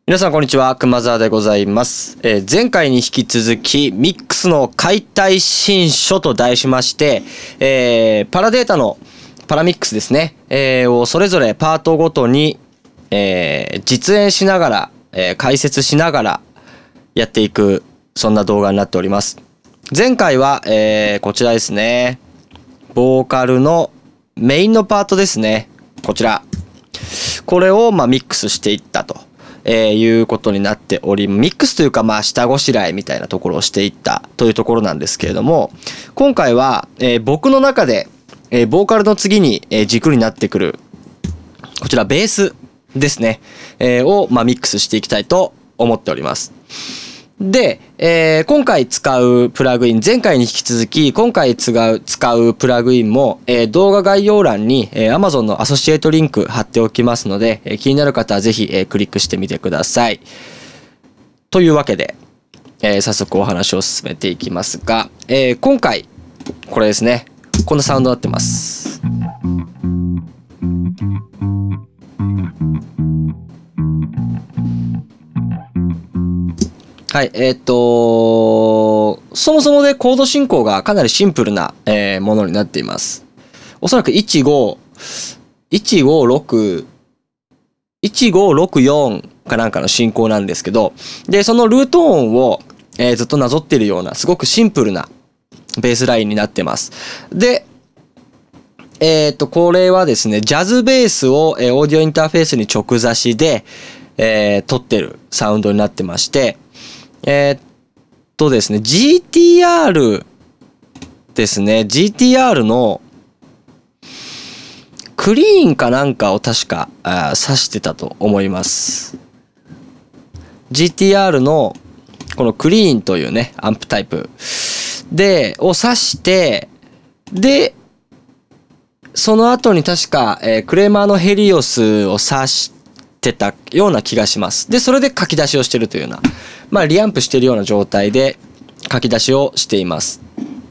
皆さんこんにちは、熊沢でございます。前回に引き続きミックスの解体新書と題しまして、パラデータのパラミックスですね、をそれぞれパートごとに、実演しながら、解説しながらやっていく、そんな動画になっております。前回は、こちらですね、ボーカルのメインのパートですね、こちらこれをミックスしていったということになっており、ミックスというか下ごしらえみたいなところをしていったというところなんですけれども、今回は、僕の中で、ボーカルの次に、軸になってくるこちらベースですね、をミックスしていきたいと思っております。で、今回使うプラグイン、前回に引き続き今回使うプラグインも、動画概要欄に、Amazon のアソシエイトリンク貼っておきますので、気になる方はぜひ、クリックしてみてください。というわけで、早速お話を進めていきますが、今回これですね、こんなサウンドになってます。はい、そもそもでコード進行がかなりシンプルな、ものになっています。おそらく1564かなんかの進行なんですけど、で、そのルート音を、ずっとなぞっているような、すごくシンプルなベースラインになってます。で、これはですね、ジャズベースを、オーディオインターフェースに直差しで、撮ってるサウンドになってまして、ですね、GTR ですね。GTR のクリーンかなんかを確か指してたと思います。GTR のこのクリーンというね、アンプタイプで、を指して、で、その後に確か、クレーマーのヘリオスを指してたような気がします。で、それで書き出しをしてるというような、リアンプしているような状態で書き出しをしています。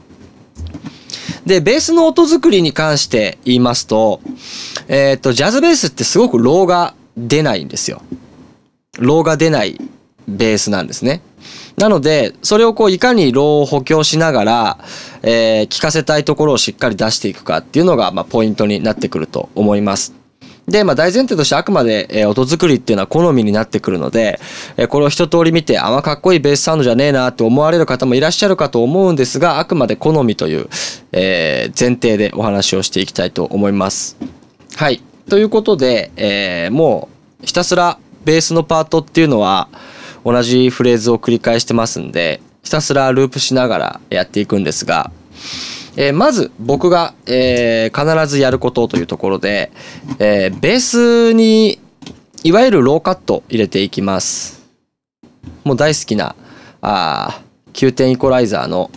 で、ベースの音作りに関して言いますと、ジャズベースってすごくローが出ないんですよ。ローが出ないベースなんですね。なので、それをいかにローを補強しながら、聴かせたいところをしっかり出していくかっていうのが、ポイントになってくると思います。で、大前提としてあくまで、音作りっていうのは好みになってくるので、これを一通り見て、あんまかっこいいベースサウンドじゃねえなって思われる方もいらっしゃるかと思うんですが、あくまで好みという、前提でお話をしていきたいと思います。はい。ということで、もうひたすらベースのパートっていうのは同じフレーズを繰り返してますんで、ひたすらループしながらやっていくんですが、まず僕が、必ずやることというところで、ベースにいわゆるローカット入れていきます。もう大好きな9点イコライザーの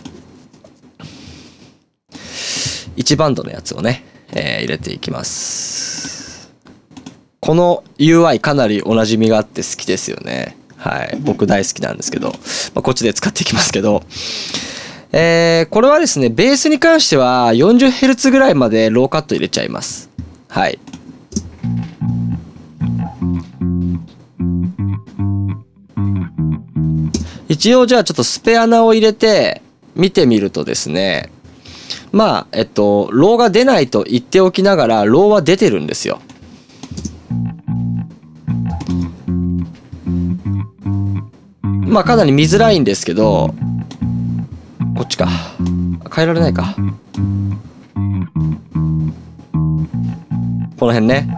1バンドのやつをね、入れていきます。この UI かなりおなじみがあって好きですよね。はい、僕大好きなんですけど、こっちで使っていきますけど、これはですね、ベースに関しては 40Hz ぐらいまでローカット入れちゃいます。はい。一応じゃあちょっとスペアナを入れて見てみるとですね、ローが出ないと言っておきながら、ローは出てるんですよ。かなり見づらいんですけど、こっちか。変えられないか。この辺ね。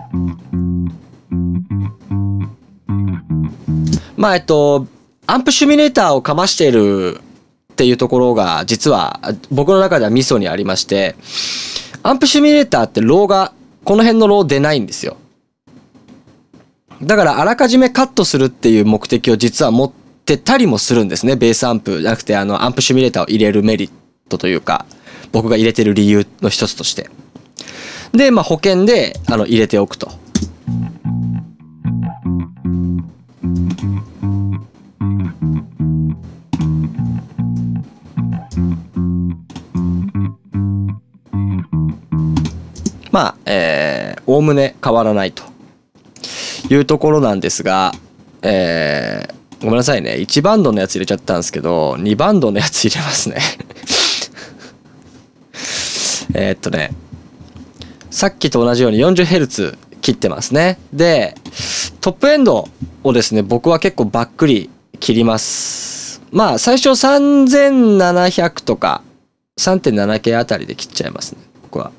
アンプシミュレーターをかましているっていうところが実は僕の中ではミソにありまして、アンプシミュレーターってローが、この辺のロー出ないんですよ。だからあらかじめカットするっていう目的を実は持ってたりもするんですね。ベースアンプじゃなくてアンプシミュレーターを入れるメリットというか、僕が入れてる理由の一つとして。で、保険で入れておくと。おおむね変わらないというところなんですが、 ごめんなさいね。1バンドのやつ入れちゃったんですけど、2バンドのやつ入れますね。さっきと同じように 40Hz 切ってますね。で、トップエンドをですね、僕は結構ばっくり切ります。まあ、最初3700とか 3.7K あたりで切っちゃいますね、僕は。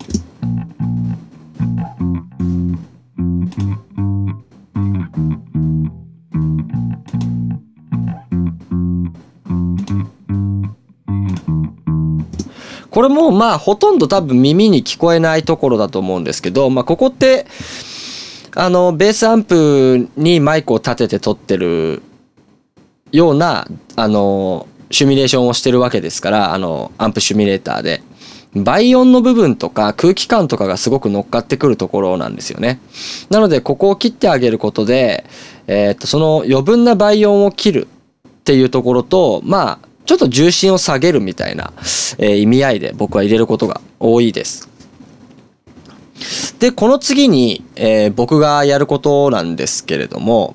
これもまあほとんど多分耳に聞こえないところだと思うんですけど、まあここってベースアンプにマイクを立てて撮ってるようなシミュレーションをしてるわけですから、アンプシミュレーターで倍音の部分とか空気感とかがすごく乗っかってくるところなんですよね。なのでここを切ってあげることで、その余分な倍音を切るっていうところと、まあちょっと重心を下げるみたいな、意味合いで僕は入れることが多いです。で、この次に、僕がやることなんですけれども、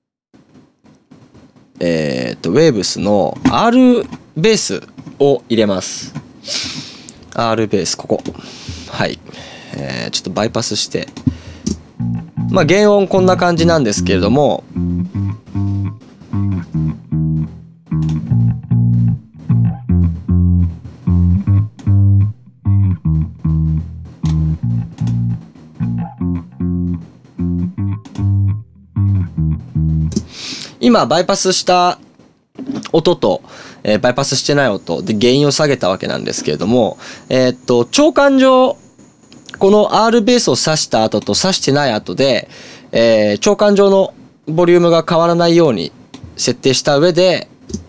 ウェーブスの R ベースを入れます。R ベース、ここ。はい。ちょっとバイパスして。まあ、原音こんな感じなんですけれども、今バイパスした音と、バイパスしてない音で原因を下げたわけなんですけれども、長管上この R ベースを挿した後と挿してない後で、長管上のボリュームが変わらないように設定した上で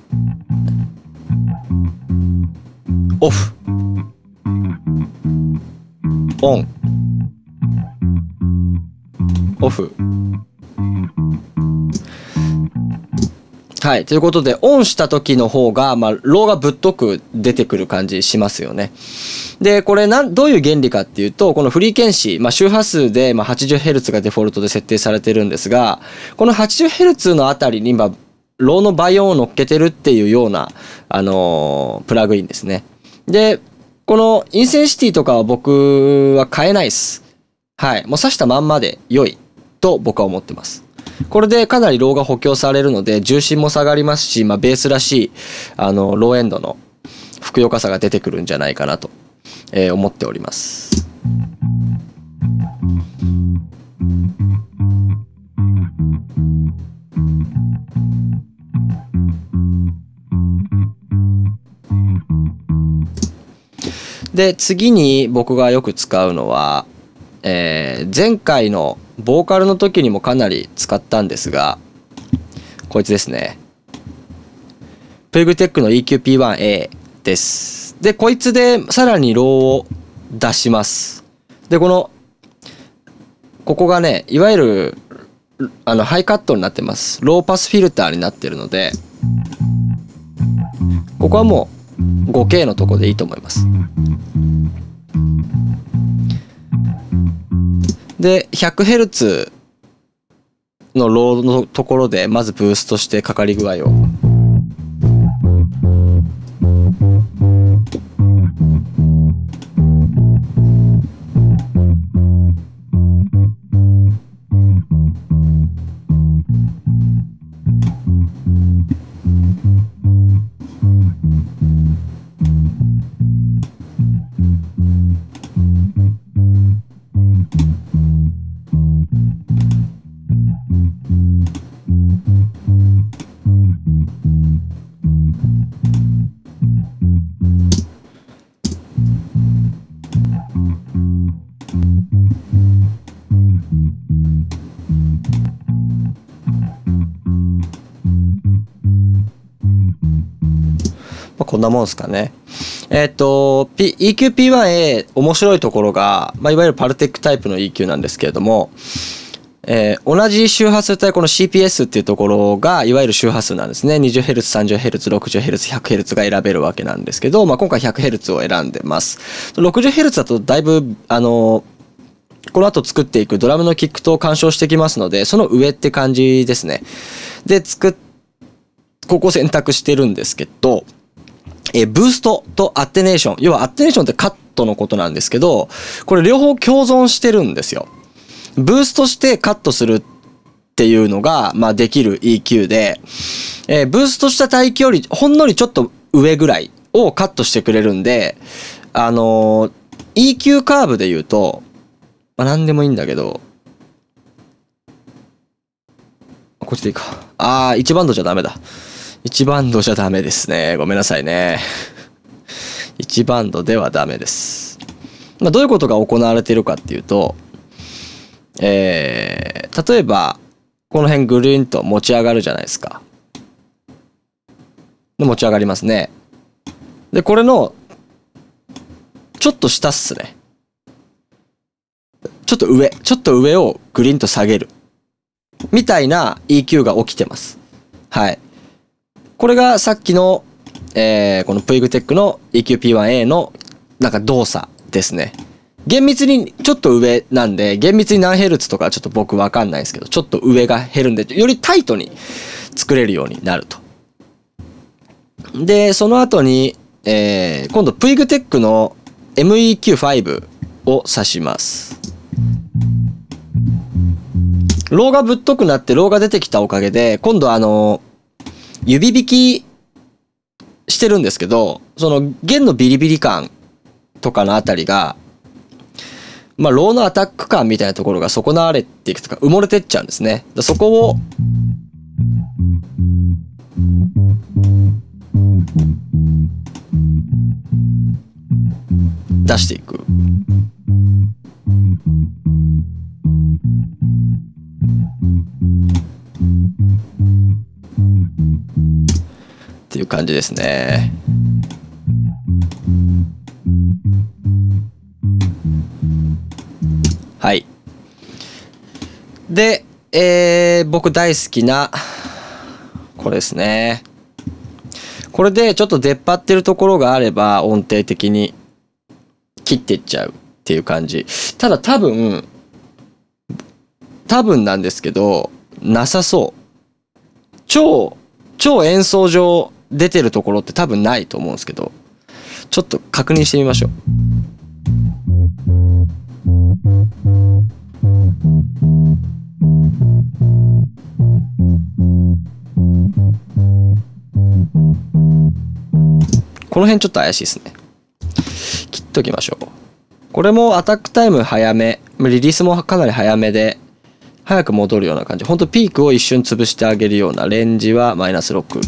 オフオンオフ。はい。ということで、オンした時の方が、まあ、ローがぶっとく出てくる感じしますよね。で、これどういう原理かっていうと、このフリーケンシー、まあ、周波数で、まあ、80Hz がデフォルトで設定されてるんですが、この 80Hz のあたりに、まあ、ローの倍音を乗っけてるっていうような、プラグインですね。で、このインセンシティとかは僕は変えないです。はい。もう挿したまんまで良いと僕は思ってます。これでかなりローが補強されるので重心も下がりますし、まあ、ベースらしいローエンドのふくよかさが出てくるんじゃないかなと、思っております。で、次に僕がよく使うのは、前回のボーカルの時にもかなり使ったんですが、こいつですね。プリグテックの EQP1A です。で、こいつでさらにローを出します。で、ここがね、いわゆるハイカットになってます。ローパスフィルターになってるので、ここはもう 5K のとこでいいと思います。で、100Hz のローのところでまずブーストしてかかり具合を。こんなもんですかね。EQP1A 面白いところが、まあ、いわゆるパルテックタイプの EQ なんですけれども、同じ周波数帯この CPS っていうところがいわゆる周波数なんですね。20Hz、30Hz、60Hz、100Hz が選べるわけなんですけど、まあ、今回 100Hz を選んでます。60Hz だとだいぶこの後作っていくドラムのキックと干渉してきますので、その上って感じですね。 で、ここ選択してるんですけど、ブーストとアテネーション。要はアテネーションってカットのことなんですけど、これ両方共存してるんですよ。ブーストしてカットするっていうのが、まあできる EQ で、ブーストした帯域よりほんのりちょっと上ぐらいをカットしてくれるんで、EQ カーブで言うと、まあ何でもいいんだけど、こっちでいいか。1バンドじゃダメだ。1バンドじゃダメですね。ごめんなさいね。1バンドではダメです。まあ、どういうことが行われているかっていうと、例えば、この辺ぐるんと持ち上がるじゃないですか。で持ち上がりますね。で、これの、ちょっと下っすね。ちょっと上をグリンと下げる。みたいな EQ が起きてます。はい。これがさっきの、この Puigtec の EQP1A のなんか動作ですね。厳密にちょっと上なんで、厳密に何ヘルツとかちょっと僕わかんないですけど、ちょっと上が減るんで、よりタイトに作れるようになると。で、その後に、今度 Puigtec の MEQ5 を指します。ローがぶっとくなってローが出てきたおかげで、今度指引きしてるんですけど、その弦のビリビリ感とかのあたりが、まあローのアタック感みたいなところが損なわれていくとか埋もれてっちゃうんですね。そこを出していく。っていう感じですね。はい。で、僕大好きなこれですね。これでちょっと出っ張ってるところがあれば音程的に切っていっちゃうっていう感じ。ただ多分なんですけど、なさそう。超演奏上出てるところって多分ないと思うんですけど、ちょっと確認してみましょう。この辺ちょっと怪しいですね。切っときましょう。これもアタックタイム早め、リリースもかなり早めで、早く戻るような感じ。ほんとピークを一瞬潰してあげるような。レンジはマイナス6。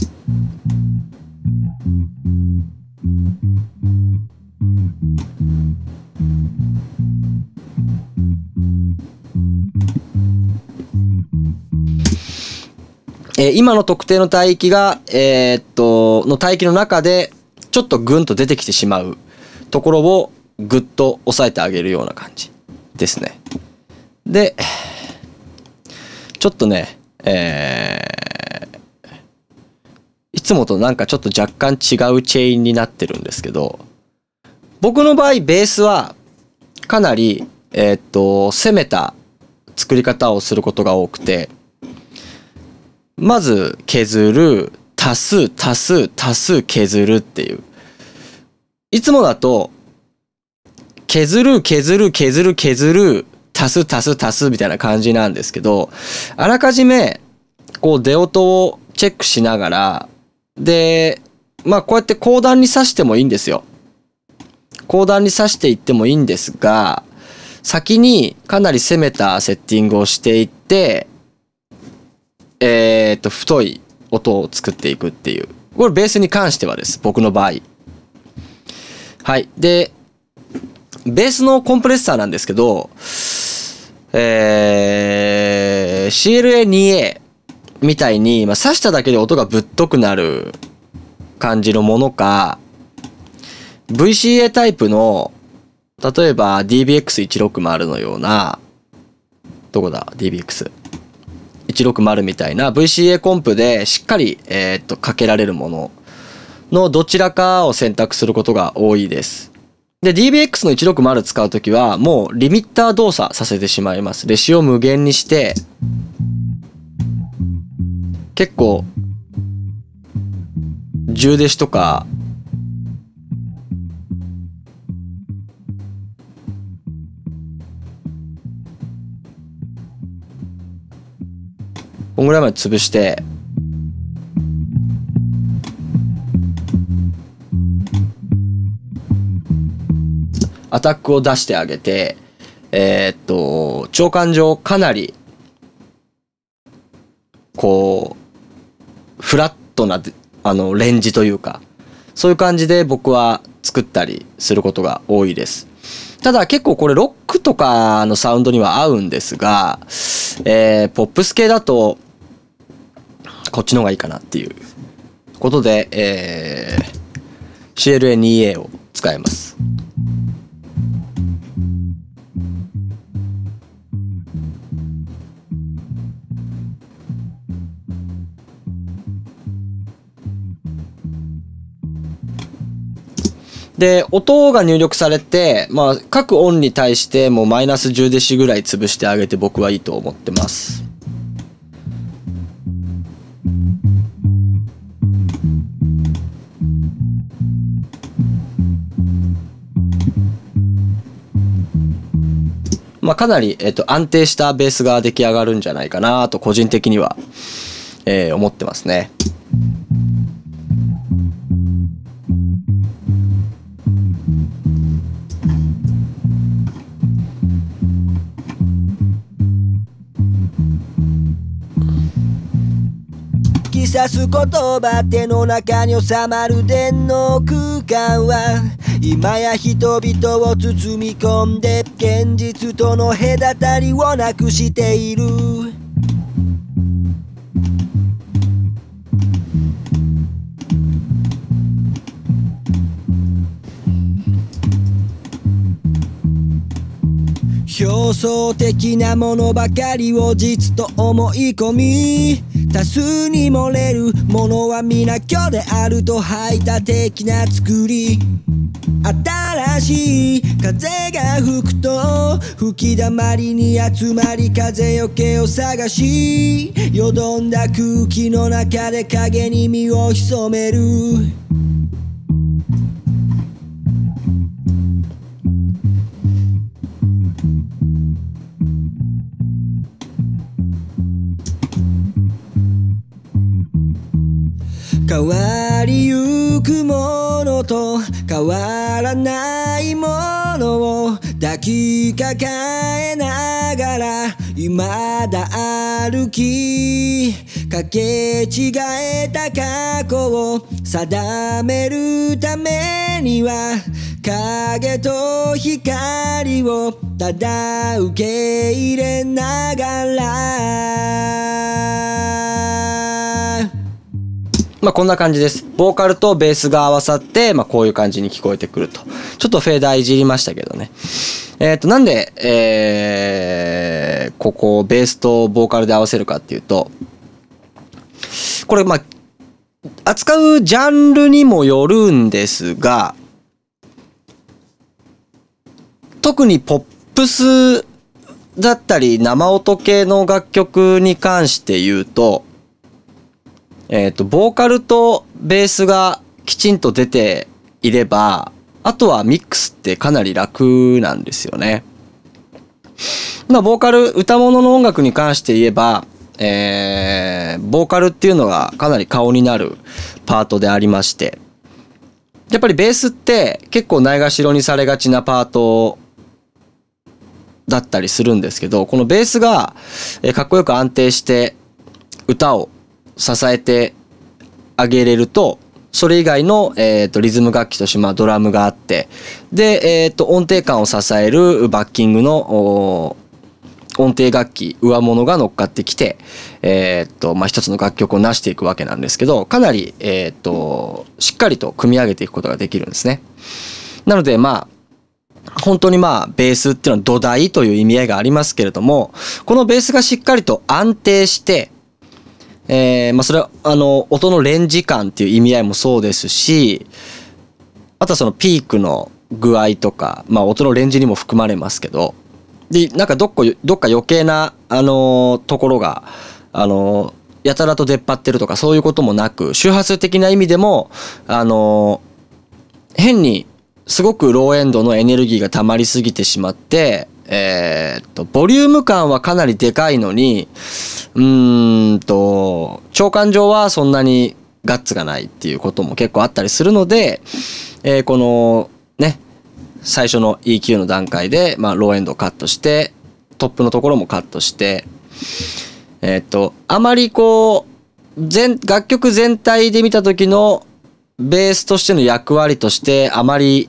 今の特定の帯域が、の帯域の中で、ちょっとグンと出てきてしまうところをグッと押さえてあげるような感じですね。で、ちょっとね、いつもとなんかちょっと若干違うチェーンになってるんですけど、僕の場合ベースはかなり、攻めた作り方をすることが多くて、まず削る、足す削るっていう。いつもだと、削る、足すみたいな感じなんですけど、あらかじめ、こう出音をチェックしながら、で、まあこうやって高段に刺してもいいんですよ。高段に刺していってもいいんですが、先にかなり攻めたセッティングをしていって、太い音を作っていくっていう。これベースに関してはです。僕の場合。はい。で、ベースのコンプレッサーなんですけど、CLA2A みたいに、まあ、刺しただけで音がぶっとくなる感じのものか、VCA タイプの、例えば DBX160 のような、どこだ DBX160 みたいな VCA コンプでしっかり、かけられるもののどちらかを選択することが多いです。で、DBX の160使うときはもうリミッター動作させてしまいます。レシオを無限にして、 結構銃弟子とかこんぐらいまで潰してアタックを出してあげて、長官上かなりこうフラットなレンジというか、そういう感じで僕は作ったりすることが多いです。ただ結構これロックとかのサウンドには合うんですが、ポップス系だとこっちの方がいいかなっていうことで、CLA2A を使います。で、音が入力されて、まあ、各音に対してもうマイナス10デシぐらい潰してあげて僕はいいと思ってます。まあ、かなり、安定したベースが出来上がるんじゃないかなと個人的には、思ってますね。 突き刺す言葉手の中に収まる電脳空間は今や人々を包み込んで現実との隔たりをなくしている。表層的なものばかりを実と思い込み多数に漏れるものは皆虚であると排他的な作り。新しい風が吹くと吹きだまりに集まり風よけを探しよどんだ空気の中で影に身を潜める。変わりゆくものと変わらないものを抱きかかえながら未だ歩きかけ違えた過去を定めるためには影と光をただ受け入れながらまあこんな感じです。ボーカルとベースが合わさって、まあこういう感じに聞こえてくると。ちょっとフェーダーいじりましたけどね。なんで、ここをベースとボーカルで合わせるかっていうと、これまあ、扱うジャンルにもよるんですが、特にポップスだったり生音系の楽曲に関して言うと、ボーカルとベースがきちんと出ていれば、あとはミックスってかなり楽なんですよね。まあ、ボーカル、歌物の音楽に関して言えば、ボーカルっていうのがかなり顔になるパートでありまして、やっぱりベースって結構ないがしろにされがちなパートだったりするんですけど、このベースがかっこよく安定して歌を支えてあげれると、それ以外の、リズム楽器として、まあ、ドラムがあって、で、音程感を支えるバッキングの音程楽器、上物が乗っかってきて、まあ、一つの楽曲を成していくわけなんですけど、かなり、しっかりと組み上げていくことができるんですね。なので、まあ、本当にまあ、ベースっていうのは土台という意味合いがありますけれども、このベースがしっかりと安定して、まあそれは音のレンジ感っていう意味合いもそうですし、あとはそのピークの具合とか、まあ音のレンジにも含まれますけど、でなんかどっか余計なところがやたらと出っ張ってるとかそういうこともなく、周波数的な意味でも変にすごくローエンドのエネルギーが溜まりすぎてしまって、ボリューム感はかなりでかいのに、長官上はそんなにガッツがないっていうことも結構あったりするので、このね、最初の EQ の段階で、ローエンドをカットして、トップのところもカットして、あまりこう、楽曲全体で見た時のベースとしての役割としてあまり、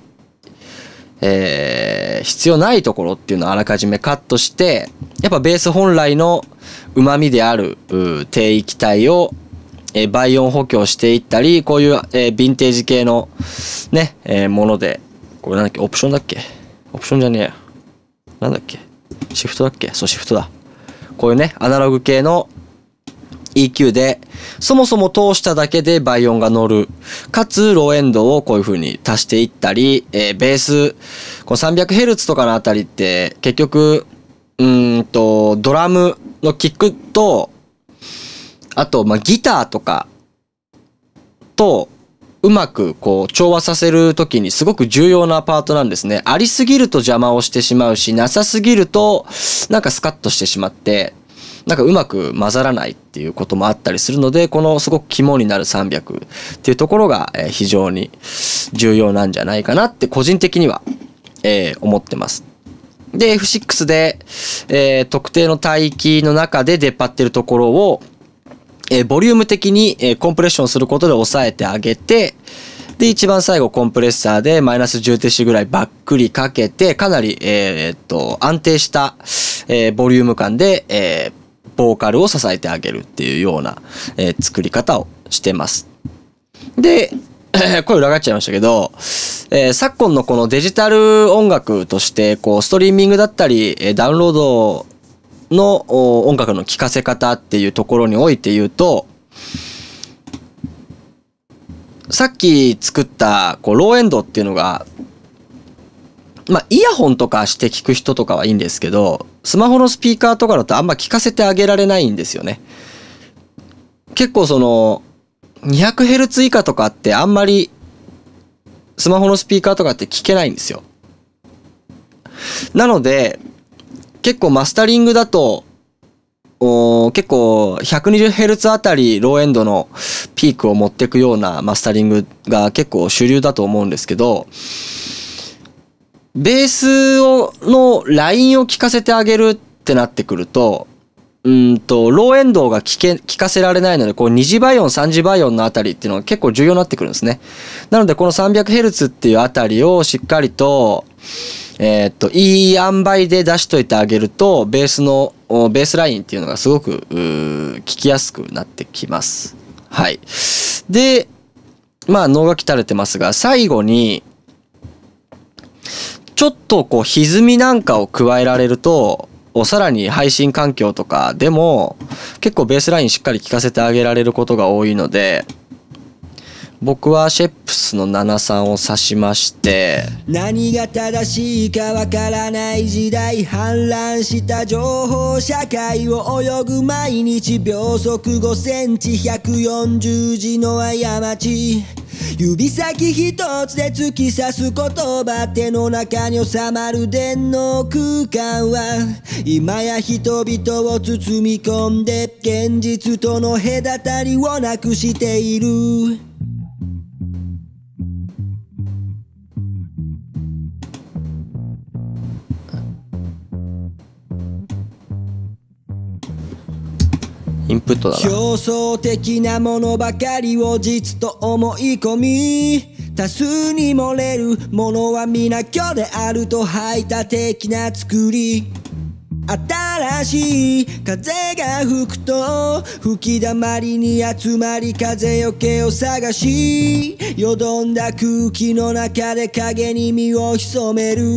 必要ないところっていうのをあらかじめカットして、やっぱベース本来の旨味である低域帯を倍音補強していったり、こういう、ヴィンテージ系のね、もので、これなんだっけ、オプションだっけ、オプションじゃねえや。なんだっけ、シフトだっけ、そうシフトだ。こういうね、アナログ系の EQ で、そもそも通しただけで倍音が乗る。かつ、ローエンドをこういう風に足していったり、ベース、この 300Hz とかのあたりって、結局、ドラムのキックと、あと、ギターとかと、うまくこう調和させるときにすごく重要なパートなんですね。ありすぎると邪魔をしてしまうし、なさすぎるとなんかスカッとしてしまって、なんかうまく混ざらないっていうこともあったりするので、このすごく肝になる300っていうところが非常に重要なんじゃないかなって個人的には思ってます。で、F6 で特定の帯域の中で出っ張ってるところをボリューム的にコンプレッションすることで抑えてあげて、で、一番最後コンプレッサーでマイナス10テシぐらいばっくりかけて、かなり、安定した、ボリューム感で、ボーカルを支えてあげるっていうような、作り方をしてます。で、声裏返っちゃいましたけど、昨今のこのデジタル音楽として、こう、ストリーミングだったり、ダウンロードの音楽の聴かせ方っていうところにおいて言うと、さっき作ったこうローエンドっていうのが、イヤホンとかして聞く人とかはいいんですけど、スマホのスピーカーとかだとあんま聞かせてあげられないんですよね。結構その 200Hz 以下とかってあんまりスマホのスピーカーとかって聞けないんですよ。なので結構マスタリングだと結構 120Hz あたりローエンドのピークを持っていくようなマスタリングが結構主流だと思うんですけど、ベースのラインを聞かせてあげるってなってくると、ローエンドが聞かせられないので、こう2次倍音、3次倍音のあたりっていうのが結構重要になってくるんですね。なのでこの 300Hz っていうあたりをしっかりといい塩梅で出しといてあげると、ベースラインっていうのがすごく聞きやすくなってきます。はい。で、能が垂れてますが、最後に、ちょっとこう歪みなんかを加えられると、さらに配信環境とかでも結構ベースラインしっかり聞かせてあげられることが多いので、僕はシェップスの73を指しまして、 何が正しいかわからない時代、氾濫した情報社会を泳ぐ毎日、秒速5センチ140字の過ち、指先一つで突き刺す言葉、手の中に収まる電脳空間は今や人々を包み込んで、現実との隔たりをなくしている。 インプットだな。 表層的なものばかりを実と思い込み、多数に漏れるものは皆虚であると排他的な作り。新しい風が吹くと吹きだまりに集まり、風よけを探し、よどんだ空気の中で影に身を潜める。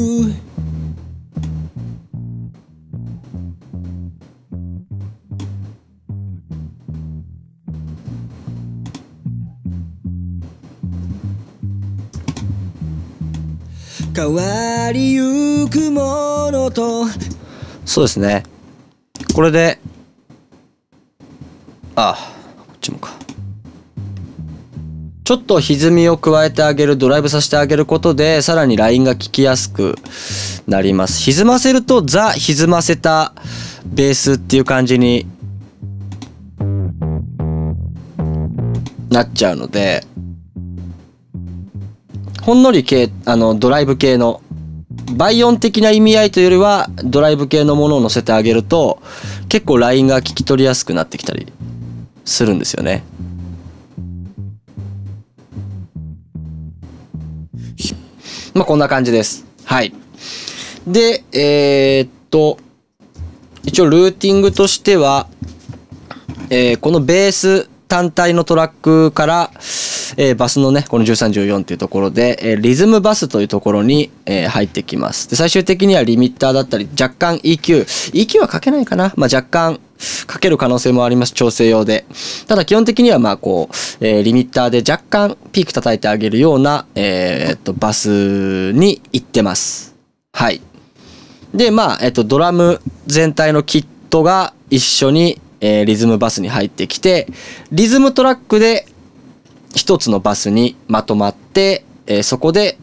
変わりゆくものと、 そうですね。これでこっちもか。ちょっと歪みを加えてあげる、ドライブさせてあげることで、さらにラインが効きやすくなります。歪ませるとザ・歪ませたベースっていう感じになっちゃうので、ほんのりドライブ系の倍音的な意味合いというよりはドライブ系のものを乗せてあげると結構ラインが聞き取りやすくなってきたりするんですよね。まあこんな感じです。はい。で、一応ルーティングとしては、このベース単体のトラックから、バスのね、この13、14っていうところで、リズムバスというところに、入ってきます。で、最終的にはリミッターだったり、若干 EQ はかけないかな。まあ、若干かける可能性もあります。調整用で。ただ基本的にはまあこう、リミッターで若干ピーク叩いてあげるような、バスに行ってます。はい。で、まあ、ドラム全体のキットが一緒に、リズムバスに入ってきて、リズムトラックで一つのバスにまとまって、そこで、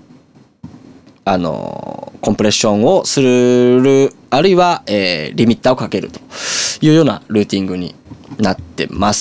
コンプレッションをする、あるいは、リミッターをかけるというようなルーティングになってます。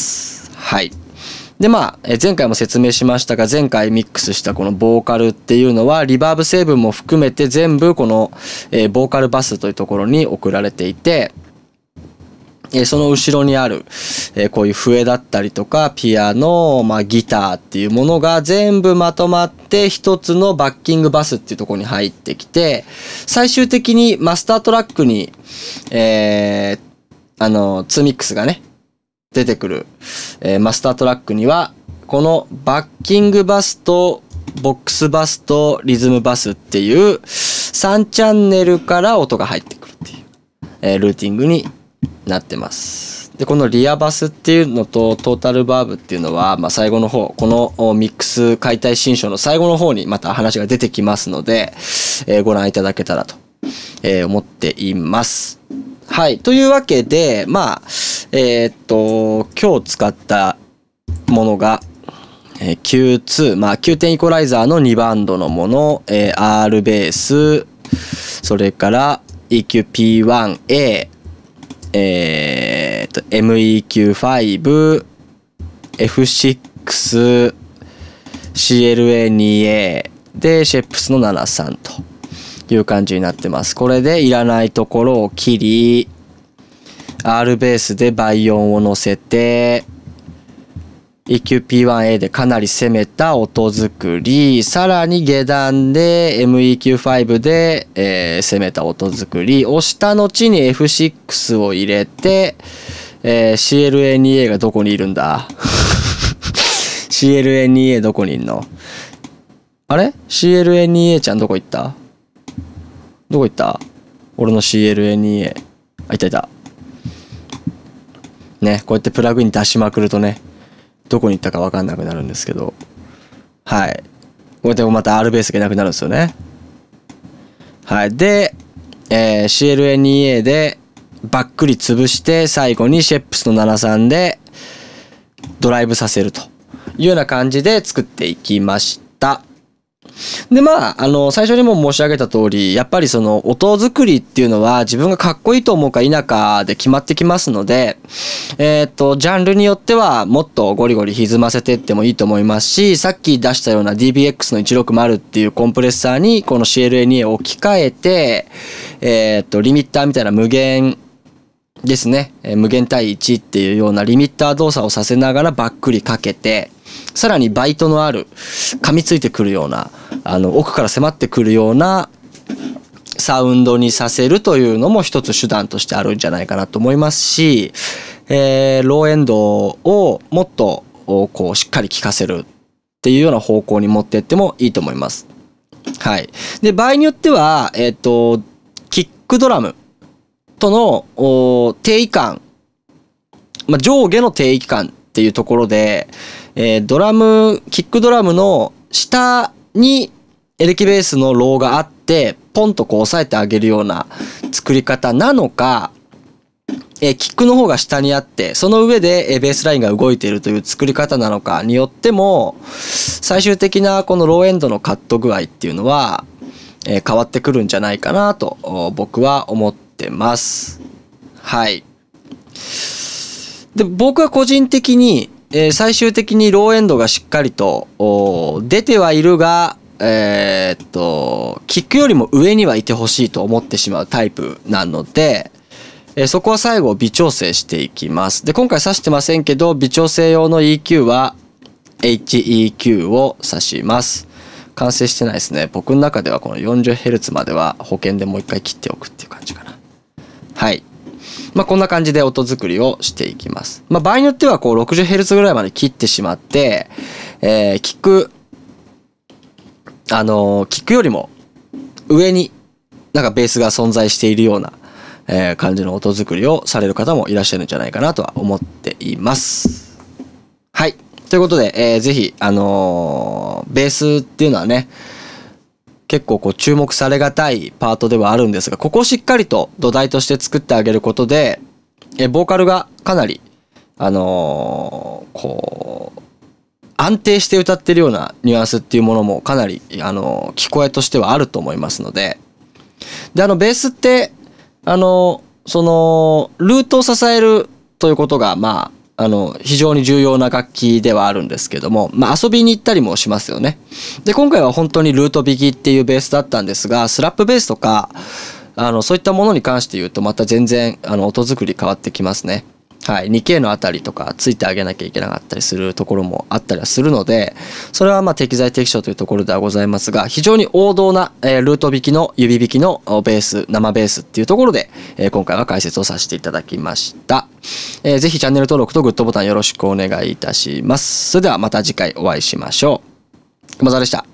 はい。で、まあ、前回も説明しましたが、前回ミックスしたこのボーカルっていうのは、リバーブ成分も含めて全部この、ボーカルバスというところに送られていて、その後ろにある、こういう笛だったりとか、ピアノ、まあギターっていうものが全部まとまって一つのバッキングバスっていうところに入ってきて、最終的にマスタートラックに、2ミックスがね、出てくる、マスタートラックには、このバッキングバスとボックスバスとリズムバスっていう3チャンネルから音が入ってくるっていう、ルーティングになってます。で、このリアバスっていうのとトータルバーブっていうのは、まあ、最後の方、このミックス解体新書の最後の方にまた話が出てきますので、ご覧いただけたらと、思っています。はい。というわけで、まあ、今日使ったものが、Q2、まあ、9点イコライザーの2バンドのもの、R ベース、それから EQP1A、MEQ5、F6、CLA2A で、シェップスの73という感じになってます。これでいらないところを切り、R ベースで倍音を乗せて、EQP1A でかなり攻めた音作り、さらに下段で MEQ5 で、攻めた音作りをした後に F6 を入れて、CLA2A がどこにいるんだCLA2A どこにいんの？あれ ?CLA2A ちゃんどこ行った？どこ行った？俺の CLA2A。あ、いたいた。ね、こうやってプラグイン出しまくるとね、どこに行ったか分かんなくなるんですけど、はい。こうやってまた R ベースがいなくなるんですよね。はい。で、CLA2A でバックリ潰して最後にシェップスの73でドライブさせるというような感じで作っていきました。で、まあ、最初にも申し上げた通り、やっぱりその音作りっていうのは自分がかっこいいと思うか否かで決まってきますので、ジャンルによってはもっとゴリゴリ歪ませてってもいいと思いますし、さっき出したような DBX の160っていうコンプレッサーにこの CLA2A を置き換えて、リミッターみたいな無限ですね、無限対1っていうようなリミッター動作をさせながらバックリかけて、さらにバイトのある噛みついてくるような奥から迫ってくるようなサウンドにさせるというのも一つ手段としてあるんじゃないかなと思いますし、ローエンドをもっとこうしっかり効かせるっていうような方向に持っていってもいいと思います。はい。で、場合によってはキックドラムとの定位感、まあ、上下の定位感っていうところで、キックドラムの下にエレキベースのローがあって、ポンとこう押さえてあげるような作り方なのか、 キックの方が下にあって、その上でベースラインが動いているという作り方なのかによっても、最終的なこのローエンドのカット具合っていうのは、変わってくるんじゃないかなと僕は思ってます。はい。で、僕は個人的に、最終的にローエンドがしっかりと出てはいるが、キックよりも上にはいてほしいと思ってしまうタイプなので、そこは最後微調整していきます。で、今回指してませんけど、微調整用の EQ は HEQ を指します。完成してないですね。僕の中ではこの 40Hz までは保険でもう一回切っておくっていう感じかな。はい。まあこんな感じで音作りをしていきます。まあ場合によってはこう 60Hz ぐらいまで切ってしまって、キックよりも上になんかベースが存在しているような感じの音作りをされる方もいらっしゃるんじゃないかなとは思っています。はい。ということで、ぜひ、ベースっていうのはね、結構こう注目されがたいパートではあるんですが、ここをしっかりと土台として作ってあげることで、ボーカルがかなり、こう、安定して歌ってるようなニュアンスっていうものもかなり、聞こえとしてはあると思いますので、で、ベースって、ルートを支えるということが、まあ、非常に重要な楽器ではあるんですけども、まあ、遊びに行ったりもしますよね。で、今回は本当にルート弾きっていうベースだったんですが、スラップベースとか、そういったものに関して言うと、また全然、音作り変わってきますね。はい。2K のあたりとかついてあげなきゃいけなかったりするところもあったりはするので、それはまあ適材適所というところではございますが、非常に王道な、ルート弾きの指弾きのベース、生ベースっていうところで、今回は解説をさせていただきました。ぜひチャンネル登録とグッドボタンよろしくお願いいたします。それではまた次回お会いしましょう。熊沢でした。